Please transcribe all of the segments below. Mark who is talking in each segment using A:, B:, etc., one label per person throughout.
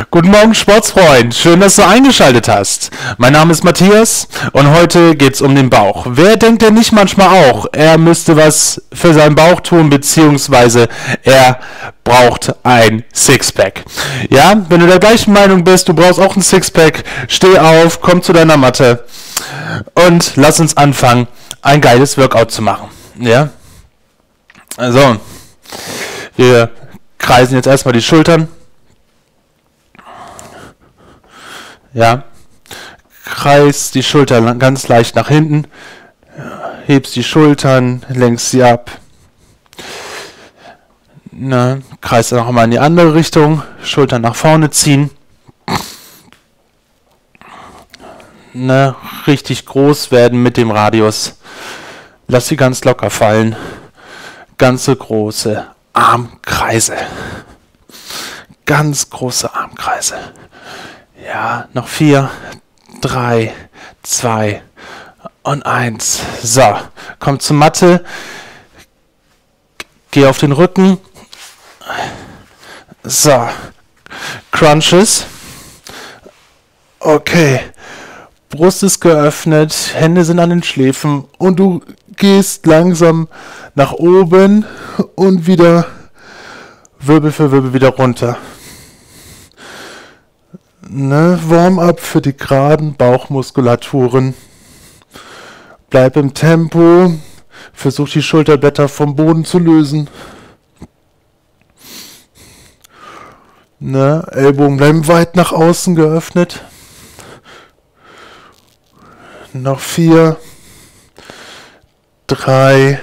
A: Guten Morgen, Sportsfreund. Schön, dass du eingeschaltet hast. Mein Name ist Matthias und heute geht's um den Bauch. Wer denkt denn nicht manchmal auch, er müsste was für seinen Bauch tun, beziehungsweise er braucht ein Sixpack? Ja, wenn du der gleichen Meinung bist, du brauchst auch ein Sixpack, steh auf, komm zu deiner Matte und lass uns anfangen, ein geiles Workout zu machen. Ja? Also, wir kreisen jetzt erstmal die Schultern. Ja, kreis die Schultern ganz leicht nach hinten, hebst die Schultern, lenkst sie ab. Kreis dann auch mal in die andere Richtung, Schultern nach vorne ziehen. Richtig groß werden mit dem Radius. Lass sie ganz locker fallen. Ganze große Armkreise. Ganz große Armkreise. Ja, noch 4, 3, 2 und 1. So, komm zur Matte. Geh auf den Rücken. So, Crunches. Okay, Brust ist geöffnet, Hände sind an den Schläfen und du gehst langsam nach oben und wieder Wirbel für Wirbel wieder runter. Warm-up für die geraden Bauchmuskulaturen. Bleib im Tempo. Versuch die Schulterblätter vom Boden zu lösen. Ellbogen bleiben weit nach außen geöffnet. Noch 4, 3,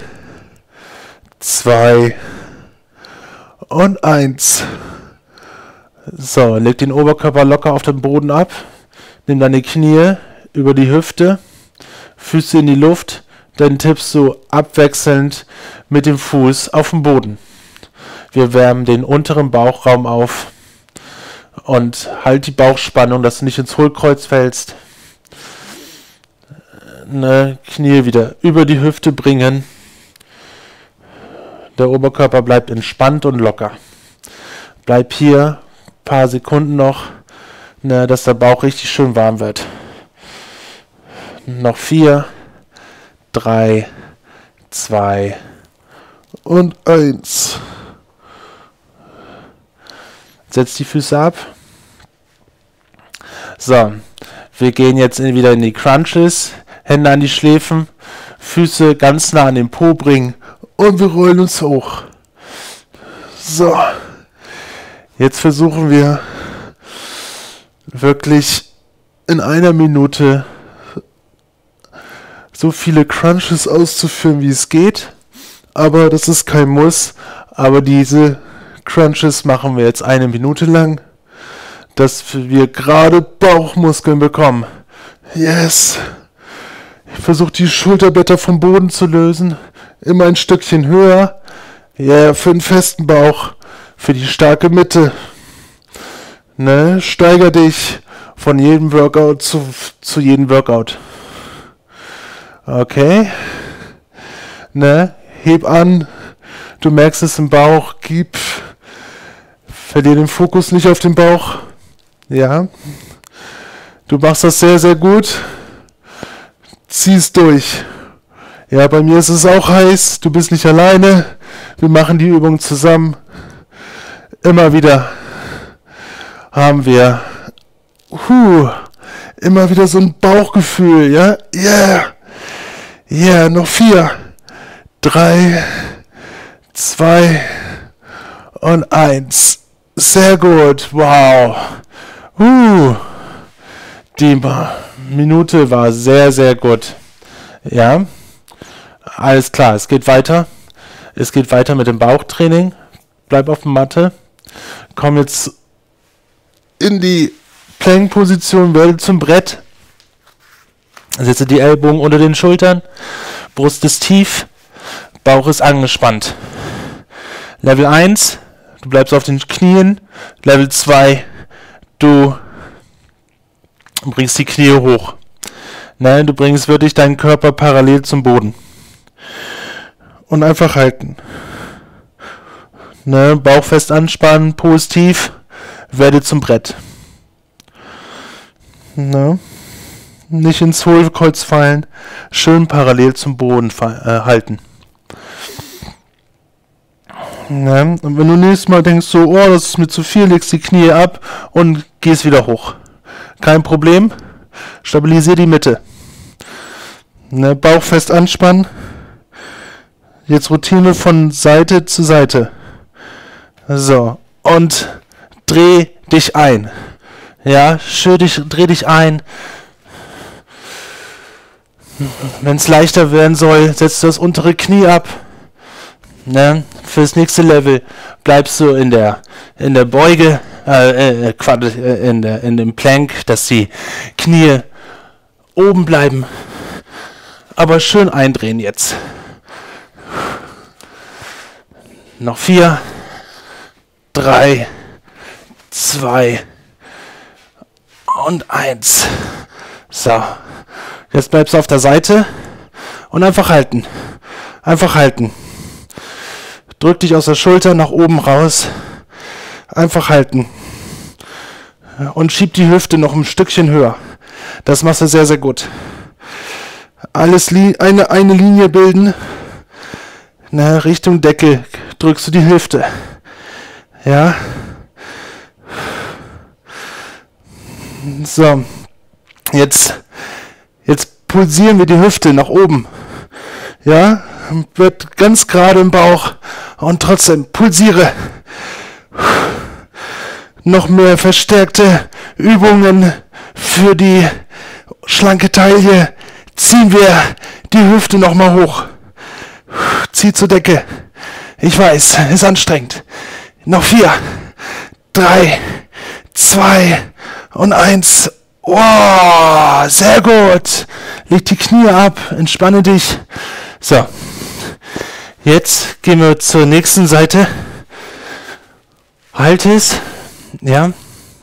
A: 2 und 1. So, leg den Oberkörper locker auf den Boden ab, nimm deine Knie über die Hüfte, Füße in die Luft, dann tippst du abwechselnd mit dem Fuß auf den Boden. Wir wärmen den unteren Bauchraum auf und halt die Bauchspannung, dass du nicht ins Hohlkreuz fällst. Knie wieder über die Hüfte bringen. Der Oberkörper bleibt entspannt und locker. Bleib hier paar Sekunden noch, dass der Bauch richtig schön warm wird. Noch 4, 3, 2 und 1. Setz die Füße ab. So, wir gehen jetzt wieder in die Crunches. Hände an die Schläfen, Füße ganz nah an den Po bringen und wir rollen uns hoch. So. Jetzt versuchen wir wirklich in einer Minute so viele Crunches auszuführen, wie es geht. Aber das ist kein Muss. Aber diese Crunches machen wir jetzt 1 Minute lang, dass wir gerade Bauchmuskeln bekommen. Yes! Ich versuche die Schulterblätter vom Boden zu lösen. Immer ein Stückchen höher. Ja, für einen festen Bauch. Für die starke Mitte. Steiger dich von jedem Workout zu jedem Workout. Okay. Heb an. Du merkst es im Bauch. Verlier den Fokus nicht auf den Bauch. Ja. Du machst das sehr, sehr gut. Zieh's durch. Ja, bei mir ist es auch heiß. Du bist nicht alleine. Wir machen die Übung zusammen. Immer wieder haben wir immer wieder so ein Bauchgefühl, ja? Yeah, noch 4, 3, 2 und 1. Sehr gut, wow. Die Minute war sehr, sehr gut. Ja, alles klar, es geht weiter. Es geht weiter mit dem Bauchtraining. Bleib auf der Matte. Komm jetzt in die Plank-Position, werde zum Brett. Setze die Ellbogen unter den Schultern. Brust ist tief. Bauch ist angespannt. Level 1, du bleibst auf den Knien. Level 2, du bringst die Knie hoch. Du bringst wirklich deinen Körper parallel zum Boden. Und einfach halten. Bauch fest anspannen, Po ist tief, werde zum Brett. Na? Nicht ins Hohlkreuz fallen, schön parallel zum Boden halten. Ja, und wenn du nächstes Mal denkst, so, oh, das ist mir zu viel, legst die Knie ab und gehst wieder hoch. Kein Problem, stabilisier die Mitte. Ne, Bauch fest anspannen. Jetzt Routine von Seite zu Seite. So, und dreh dich ein. Ja, dreh dich ein. Wenn es leichter werden soll, setzt du das untere Knie ab. Ne? Fürs nächste Level bleibst du in der Beuge, in dem Plank, dass die Knie oben bleiben. Aber schön eindrehen jetzt. Noch 4, 3, 2 und 1. So. Jetzt bleibst du auf der Seite und einfach halten. Einfach halten. Drück dich aus der Schulter nach oben raus. Einfach halten. Und schieb die Hüfte noch ein Stückchen höher. Das machst du sehr, sehr gut. Alles eine Linie bilden. Na, Richtung Decke drückst du die Hüfte. Ja. So. Jetzt pulsieren wir die Hüfte nach oben. Ja. Wird ganz gerade im Bauch. Und trotzdem pulsiere. Noch mehr verstärkte Übungen für die schlanke Taille. Ziehen wir die Hüfte nochmal hoch. Zieh zur Decke. Ich weiß, ist anstrengend. Noch 4, 3, 2 und 1. Oh, sehr gut. Leg die Knie ab, entspanne dich. So, jetzt gehen wir zur nächsten Seite. Halte es. Ja.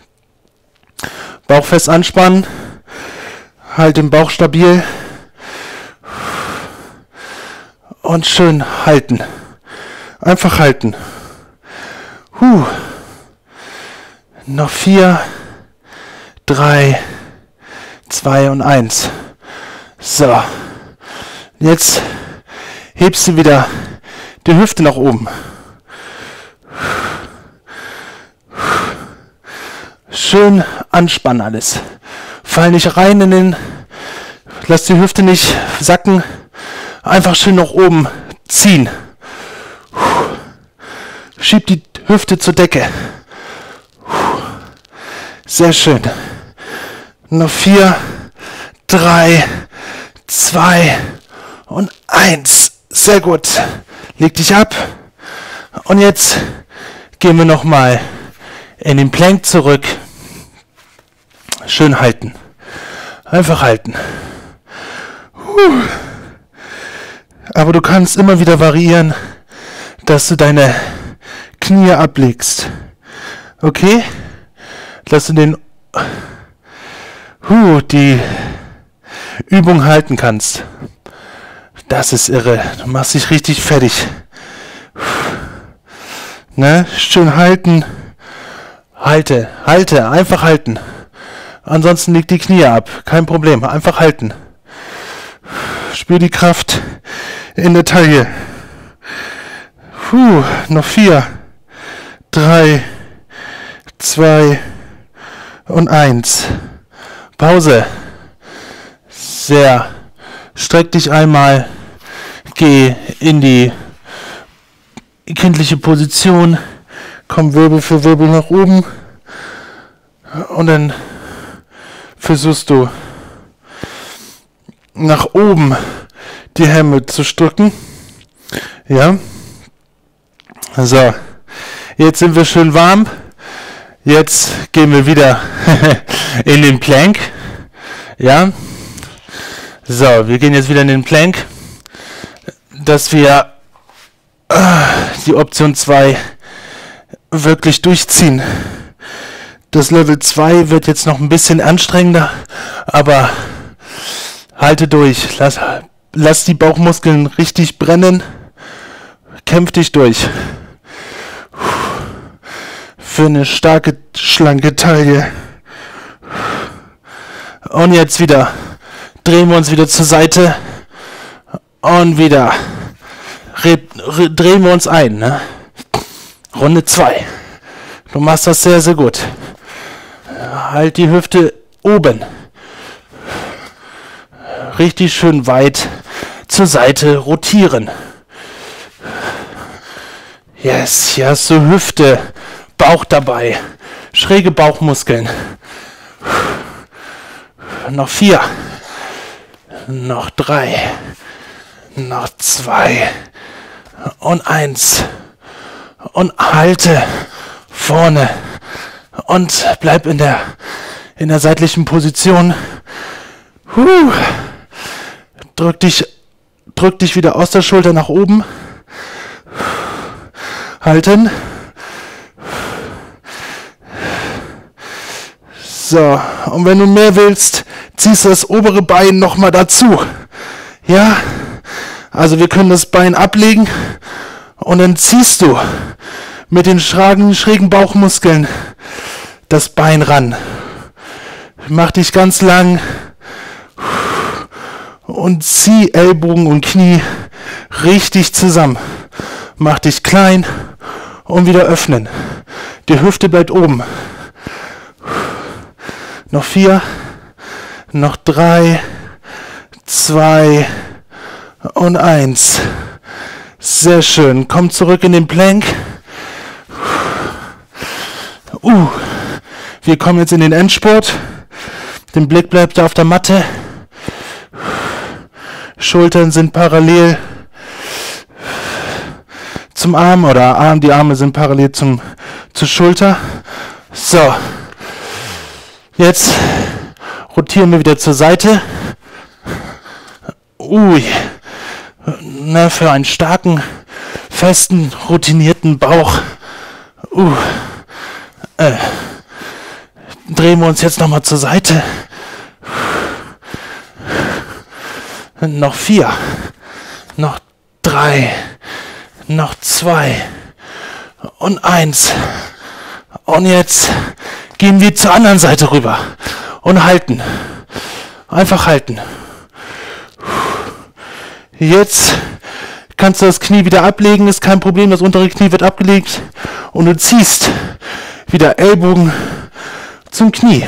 A: Bauch fest anspannen. Halt den Bauch stabil. Und schön halten. Einfach halten. Noch 4, 3, 2 und 1. So. Jetzt hebst du wieder die Hüfte nach oben. Schön anspannen alles. Fall nicht rein lass die Hüfte nicht sacken. Einfach schön nach oben ziehen. Schieb die Hüfte zur Decke. Sehr schön. Noch 4, 3, 2 und 1. Sehr gut. Leg dich ab. Und jetzt gehen wir nochmal in den Plank zurück. Schön halten. Einfach halten. Aber du kannst immer wieder variieren, dass du deine Knie ablegst. Okay? Dass du die Übung halten kannst. Das ist irre. Du machst dich richtig fertig. Ne? Schön halten. Halte, einfach halten. Ansonsten liegt die Knie ab. Kein Problem. Einfach halten. Spür die Kraft in der Taille. Noch 4, 3, 2 und 1. Pause. Sehr. Streck dich einmal. Geh in die kindliche Position. Komm Wirbel für Wirbel nach oben. Und dann versuchst du nach oben die Hände zu drücken. Ja. So. Jetzt sind wir schön warm. Jetzt gehen wir wieder in den Plank. Ja. So, wir gehen jetzt wieder in den Plank, dass wir die Option 2 wirklich durchziehen. Das Level 2 wird jetzt noch ein bisschen anstrengender, aber halte durch. Lass die Bauchmuskeln richtig brennen. Kämpf dich durch. Für eine starke, schlanke Taille. Und jetzt wieder. Drehen wir uns wieder zur Seite. Und wieder. Drehen wir uns ein. Ne? Runde 2. Du machst das sehr, sehr gut. Halt die Hüfte oben. Richtig schön weit zur Seite rotieren. Yes, hier hast du Hüfte, Bauch dabei. Schräge Bauchmuskeln. Noch 4. Noch 3. Noch 2. Und 1. Und halte vorne. Und bleib in der seitlichen Position. Drück dich wieder aus der Schulter nach oben. Halten. So, und wenn du mehr willst, ziehst du das obere Bein nochmal dazu. Ja, also wir können das Bein ablegen und dann ziehst du mit den schrägen Bauchmuskeln das Bein ran. Mach dich ganz lang und zieh Ellbogen und Knie richtig zusammen. Mach dich klein und wieder öffnen. Die Hüfte bleibt oben. Noch 4, noch 3, 2 und 1. Sehr schön. Komm zurück in den Plank. Wir kommen jetzt in den Endspurt. Der Blick bleibt auf der Matte. Schultern sind parallel zum Arm oder die Arme sind parallel zur Schulter. So, jetzt rotieren wir wieder zur Seite. Für einen starken, festen, routinierten Bauch. Drehen wir uns jetzt nochmal zur Seite. Noch 4, noch 3, noch 2 und 1. Und jetzt gehen wir zur anderen Seite rüber und halten. Einfach halten. Jetzt kannst du das Knie wieder ablegen, ist kein Problem, das untere Knie wird abgelegt und du ziehst wieder Ellbogen zum Knie.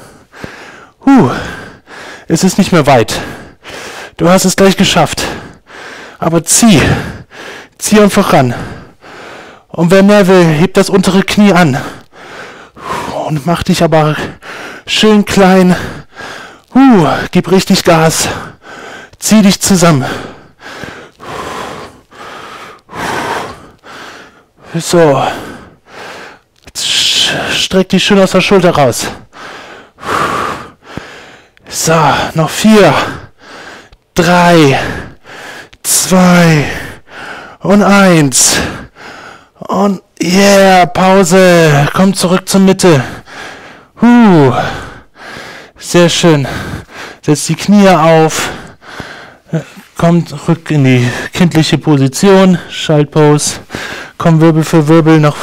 A: Es ist nicht mehr weit. Du hast es gleich geschafft. Aber zieh einfach ran. Und wer mehr will, hebt das untere Knie an. Und mach dich aber schön klein. Gib richtig Gas. Zieh dich zusammen. So. Streck dich schön aus der Schulter raus. So, noch 4, 3, 2 und 1. Und yeah, Pause. Komm zurück zur Mitte. Sehr schön. Setz die Knie auf. Komm zurück in die kindliche Position. Schaltpose. Komm Wirbel für Wirbel nach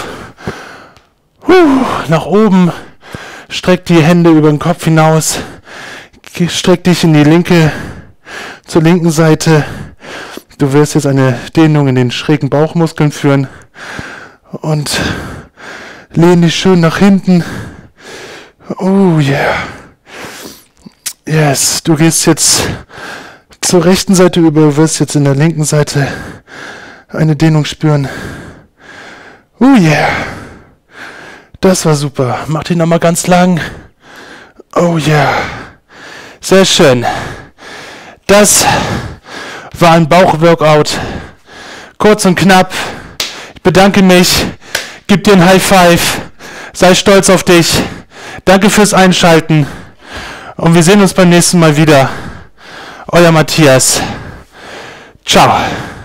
A: oben. Streck die Hände über den Kopf hinaus. Streck dich zur linken Seite. Du wirst jetzt eine Dehnung in den schrägen Bauchmuskeln führen. Und lehn dich schön nach hinten. Yeah. Yes, du gehst jetzt zur rechten Seite über, wirst jetzt in der linken Seite eine Dehnung spüren. Yeah. Das war super. Mach dich nochmal ganz lang. Yeah. Sehr schön. Das war ein Bauchworkout. Kurz und knapp. Ich bedanke mich. Gib dir ein High Five. Sei stolz auf dich. Danke fürs Einschalten. Und wir sehen uns beim nächsten Mal wieder. Euer Matthias. Ciao.